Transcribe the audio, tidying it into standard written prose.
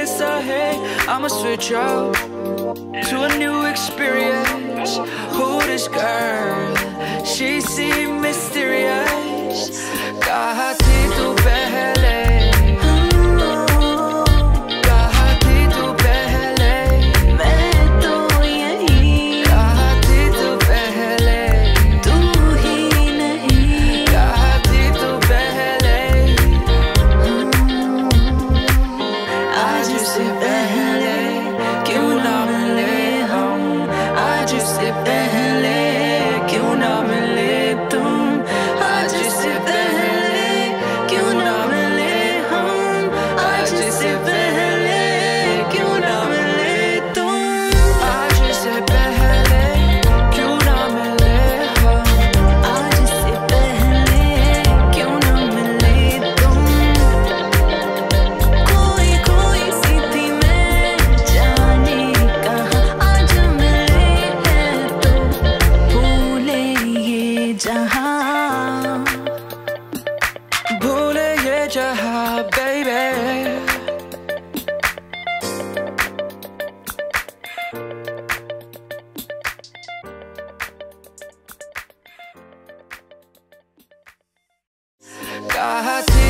guess I hate, I'ma switch up to a new experience. Who this girl? She seemed mysterious. कहा थी तू पहले, कहा थी तू पहले, मैं तो यही, कहा थी तू पहले, तू ही नहीं, कहा थी तू पहले, आज से पहले क्यों ना मिले हम, आज से पहले क्यों ना मिले तुम, आज से पहले क्यों ना मिले हम, आज से पहले क्यों ना मिले तुम, आज से पहले क्यों ना मिले हम, आज से पहले क्यों ना मिले तुम, कोई कोई सी थी मैं जाने कहाँ, आज मिले हैं तो भूले ये जहाँ, भूले ये जहाँ baby. कहा थी